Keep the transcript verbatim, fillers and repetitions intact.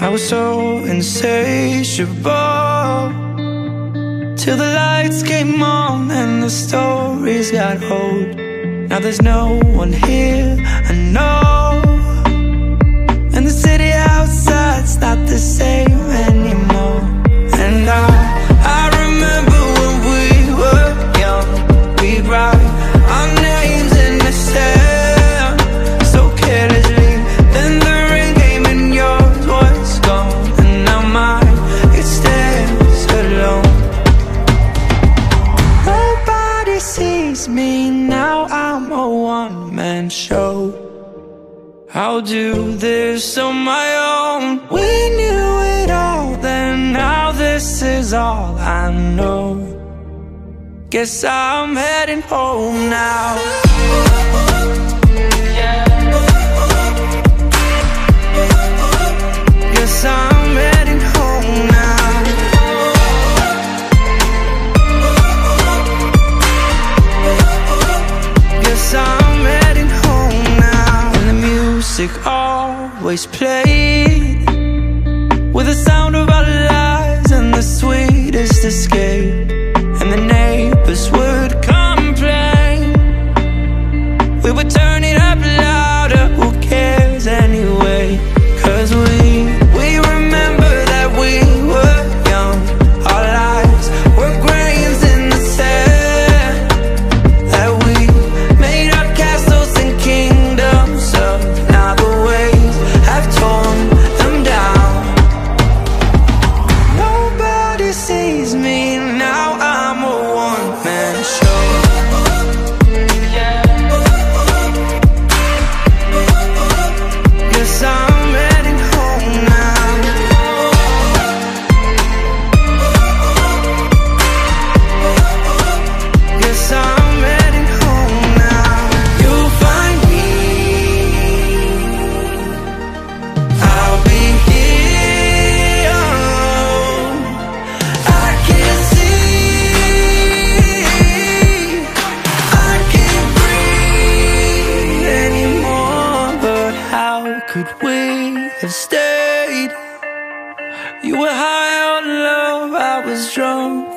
I was so insatiable, till the lights came on and the stories got old. Now there's no one here, I know, and the city outside's not the same anymore. And I, I remember when we were young, we'd write our names in the sand so carelessly. Then the rain came and yours was gone, and now mine, it stands alone. Nobody sees me now, I'm a one-man show. I'll do this on my own. We knew it all then, now this is all I know. Guess I'm heading home now. Guess I'm heading home now. Guess I'm heading home now. And the music always played with the sound of our lives and the sweetest escape. And the neighbors would complain, we would turn it up louder, who cares anyway? Cause we, we remember that we were young, our lives were grains in the sand, that we made our castles and kingdoms up. Now the waves have torn them down. Nobody sees me now, I'm a one-man show. Guess I'm heading home now. Guess I'm heading home now. You'll find me, I'll be here. I can't see, I can't breathe anymore. But how could we have stayed? You were high on love, I was drunk